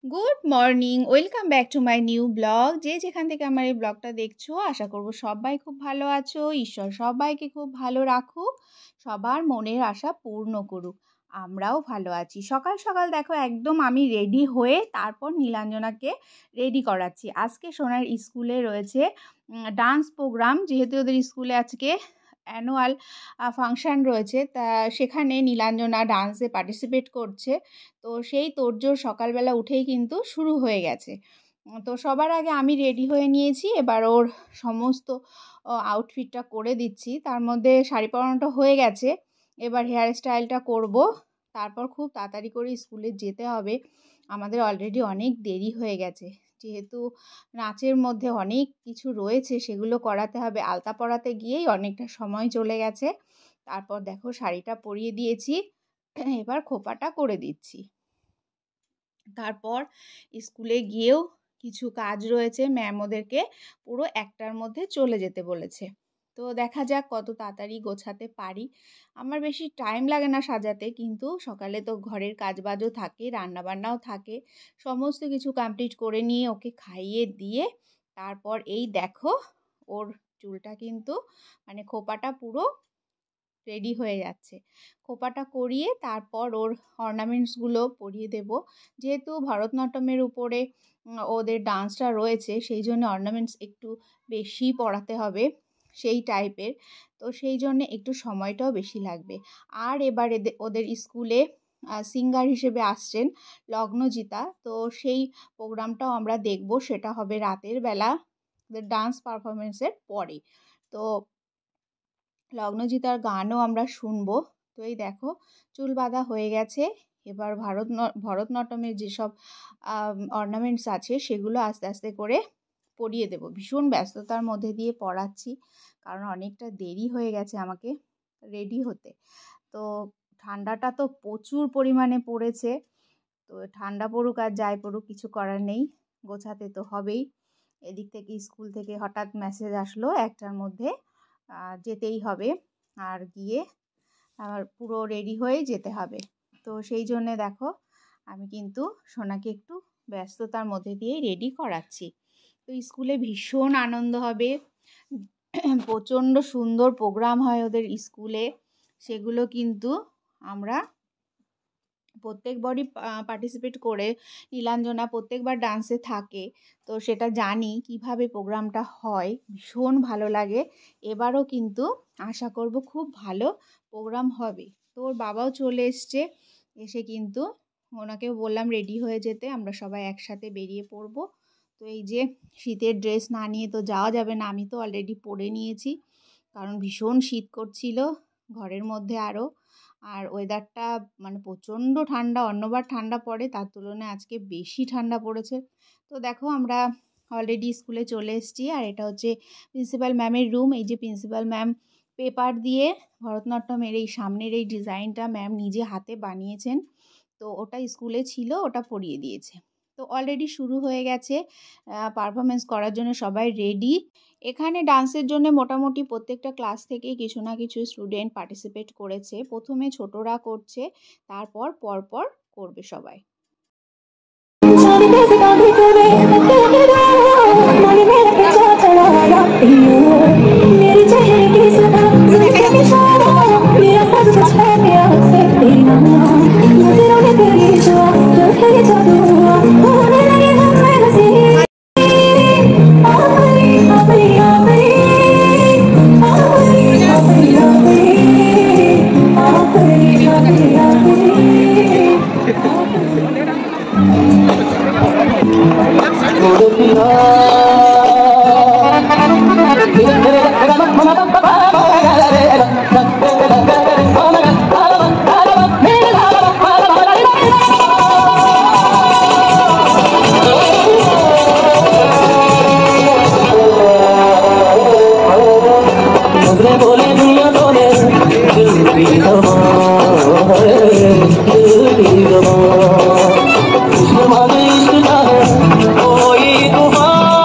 Good morning, welcome back to my new vlog. যে যেখান থেকে আমার এই ব্লগটা দেখছো, আশা করব সবাই খুব ভালো আছো। ঈশ্বর সবাইকে খুব ভালো রাখুক, সবার মনের আশা পূর্ণ করুক। আমরাও ভালো আছি। সকাল সকাল দেখো একদম আমি রেডি হয়ে তারপর নীলাঞ্জনাকে রেডি করাচ্ছি। আজকে সোনার স্কুলে রয়েছে ডান্স প্রোগ্রাম, যেহেতু ওদের স্কুলে আজকে অ্যানুয়াল ফাংশান রয়েছে, তা সেখানে নীলাঞ্জনা ডান্সে পার্টিসিপেট করছে। তো সেই তোড়জোড় সকালবেলা উঠেই কিন্তু শুরু হয়ে গেছে। তো সবার আগে আমি রেডি হয়ে নিয়েছি, এবার ওর সমস্ত আউটফিটটা করে দিচ্ছি। তার মধ্যে শাড়ি পরানোটা হয়ে গেছে, এবার হেয়ার স্টাইলটা করব, তারপর খুব তাড়াতাড়ি করে স্কুলে যেতে হবে। আমাদের অলরেডি অনেক দেরি হয়ে গেছে, যেহেতু নাচের মধ্যে অনেক কিছু রয়েছে, সেগুলো করাতে হবে। আলতা পরাতে গিয়েই অনেকটা সময় চলে গেছে। তারপর দেখো শাড়িটা পরিয়ে দিয়েছি, এবার খোপাটা করে দিচ্ছি। তারপর স্কুলে গিয়েও কিছু কাজ রয়েছে, ম্যাম ওদেরকে পুরো 1টার মধ্যে চলে যেতে বলেছে। তো দেখা যাক কত তাড়াতাড়ি গোছাতে পারি। আমার বেশি টাইম লাগে না সাজাতে, কিন্তু সকালে তো ঘরের কাজবাজও থাকে, রান্নাবান্নাও থাকে। সমস্ত কিছু কমপ্লিট করে নিয়ে ওকে খাইয়ে দিয়ে তারপর এই দেখো ওর চুলটা কিন্তু খোপাটা পুরো রেডি হয়ে যাচ্ছে। খোপাটা করিয়ে তারপর ওর অর্নামেন্টসগুলো পরিয়ে দেব। যেহেতু ভরতনাট্যমের উপরে ওদের ডান্সটা রয়েছে, সেই জন্য অর্নামেন্টস একটু বেশি পরাতে হবে, সেই টাইপের। তো সেই জন্যে একটু সময়টাও বেশি লাগবে। আর এবার ওদের স্কুলে সিঙ্গার হিসেবে আসছেন লগ্নজিতা, তো সেই প্রোগ্রামটাও আমরা দেখব। সেটা হবে রাতের বেলা, ওদের ডান্স পারফরমেন্সের পরে। তো লগ্নজিতার গানও আমরা শুনবো। তো এই দেখো চুল বাঁধা হয়ে গেছে। এবার ভরতনাট্যমের যেসব অর্নামেন্টস আছে সেগুলো আস্তে আস্তে করে পরিয়ে দেব। ভীষণ ব্যস্ততার মধ্যে দিয়ে পড়াচ্ছি, কারণ অনেকটা দেরি হয়ে গেছে আমাকে রেডি হতে। তো ঠান্ডাটা তো প্রচুর পরিমাণে পড়েছে। তো ঠান্ডা পড়ুক আর যাই পড়ুক, কিছু করার নেই, গোছাতে তো হবেই। এদিক থেকে স্কুল থেকে হঠাৎ মেসেজ আসলো 1টার মধ্যে যেতেই হবে, আর গিয়ে পুরো রেডি হয়ে যেতে হবে। তো সেই জন্যে দেখো আমি কিন্তু সোনাকে একটু ব্যস্ততার মধ্যে দিয়েই রেডি করাচ্ছি। তো স্কুলে ভীষণ আনন্দ হবে, প্রচণ্ড সুন্দর প্রোগ্রাম হয় ওদের স্কুলে। সেগুলো কিন্তু আমরা প্রত্যেকবারই পার্টিসিপেট করে, নীলাঞ্জনা প্রত্যেকবার ডান্সে থাকে, তো সেটা জানি কিভাবে প্রোগ্রামটা হয়। ভীষণ ভালো লাগে। এবারও কিন্তু আশা করব খুব ভালো প্রোগ্রাম হবে। তো ওর বাবাও চলে এসে কিন্তু ওনাকেও বললাম রেডি হয়ে যেতে, আমরা সবাই একসাথে বেরিয়ে পড়ব। তো এই যে শীতের ড্রেস না নিয়ে তো যাওয়া যাবে না, আমি তো অলরেডি পরে নিয়েছি, কারণ ভীষণ শীত করছিল ঘরের মধ্যে আরও। আর ওয়েদারটা প্রচণ্ড ঠান্ডা, অন্যবার ঠান্ডা পড়ে, তার তুলনায় আজকে বেশি ঠান্ডা পড়েছে। তো দেখো আমরা অলরেডি স্কুলে চলে এসেছি, আর এটা হচ্ছে প্রিন্সিপাল ম্যামের রুম। এই যে প্রিন্সিপাল ম্যাম পেপার দিয়ে ভরতনাট্যমের এই সামনের এই ডিজাইনটা ম্যাম নিজে হাতে বানিয়েছেন। তো ওটা স্কুলে ছিল, ওটা পরিয়ে দিয়েছে। তো অলরেডি শুরু হয়ে গেছে পারফরমেন্স করার জন্য, সবাই রেডি। এখানে ডান্সের জন্য মোটামুটি প্রত্যেকটা ক্লাস থেকেই কিছু না কিছু স্টুডেন্ট পার্টিসিপেট করেছে। প্রথমে ছোটরা করছে, তারপর পরপর করবে সবাই। कोई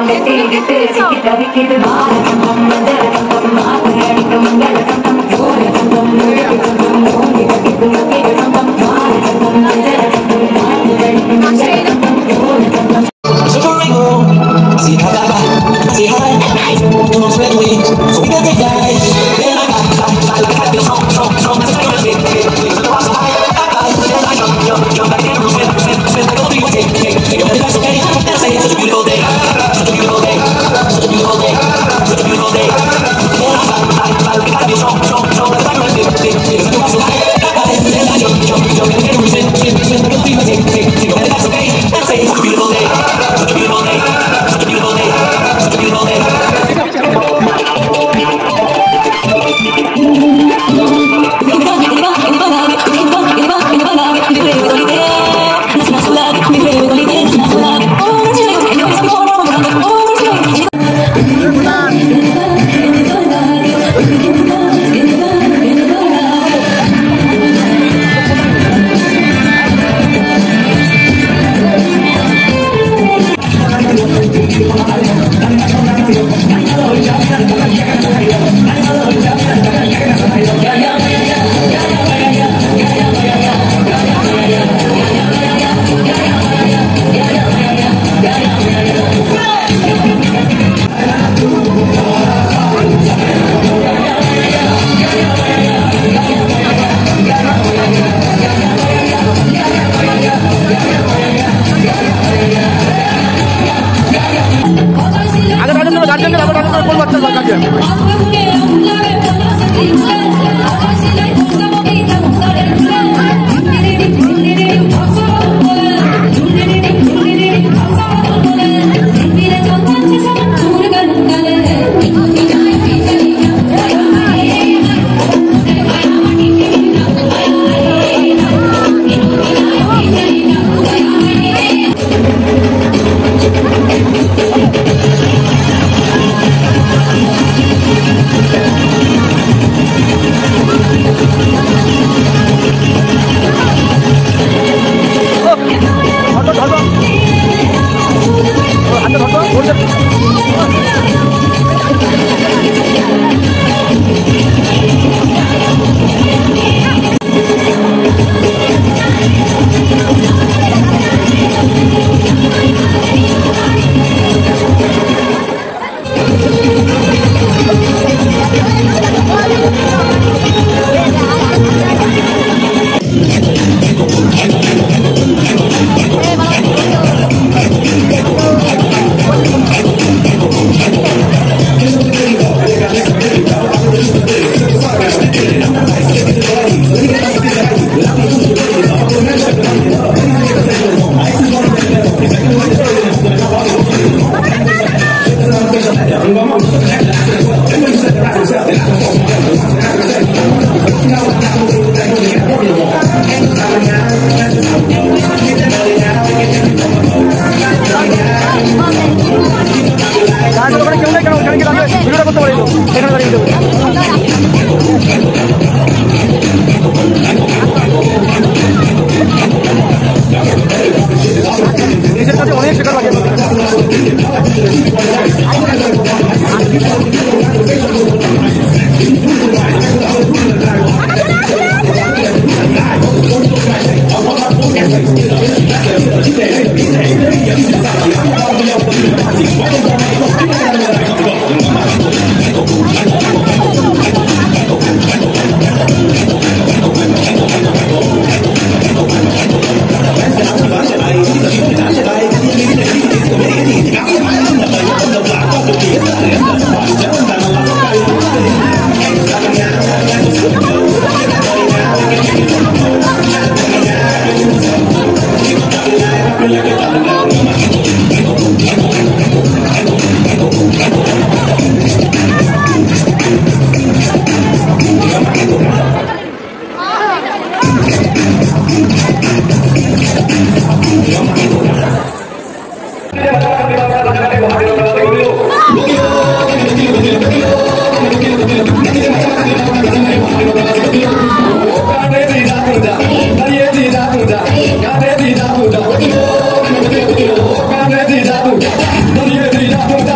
Tidak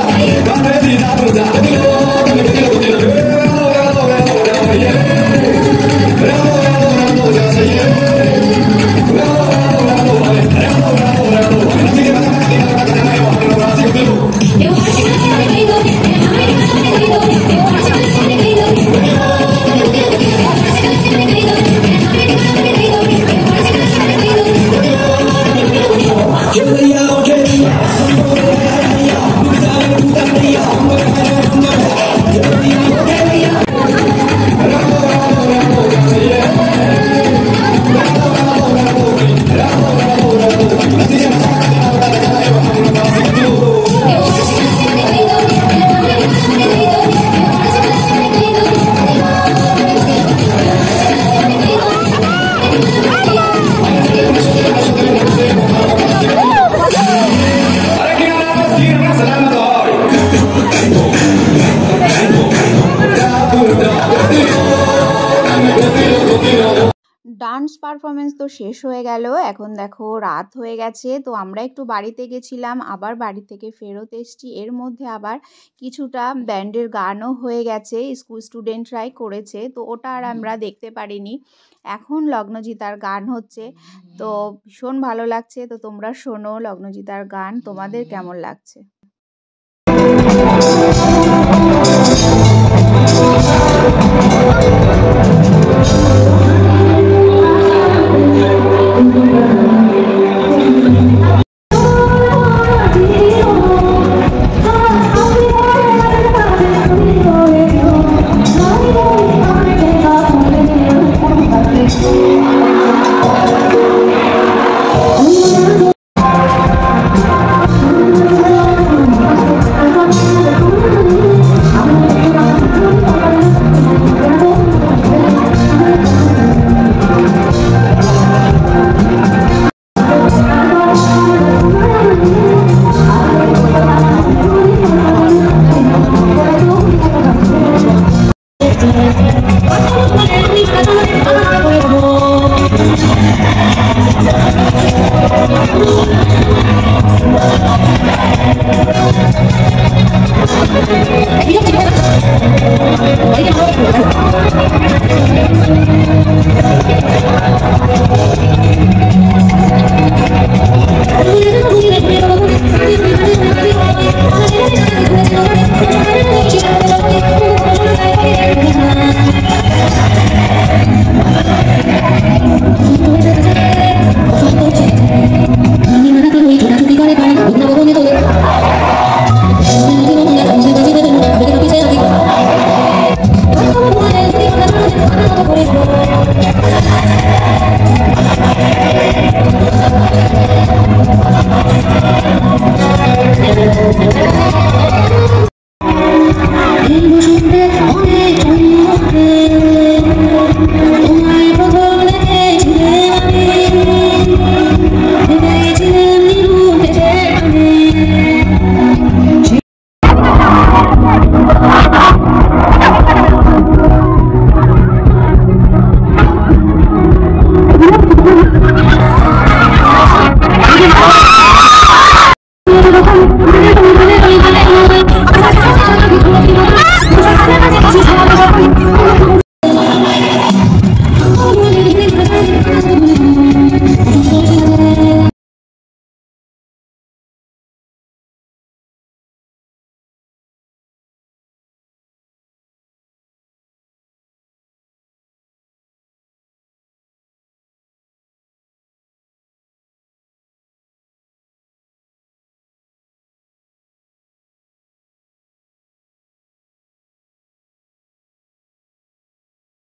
ডান্স পারফরমেন্স তো শেষ হয়ে গেল। এখন দেখো রাত হয়ে গেছে, তো আমরা একটু বাড়িতে গেছিলাম, আবার বাড়ি থেকে ফেরত এসেছি। এর মধ্যে আবার কিছুটা ব্যান্ডের গানও হয়ে গেছে, স্কুল স্টুডেন্টরাই করেছে, তো ওটা আর আমরা দেখতে পারিনি। এখন লগ্নজিতার গান হচ্ছে, তো ভীষণ ভালো লাগছে। তো তোমরা শোনো লগ্নজিতার গান, তোমাদের কেমন লাগছে?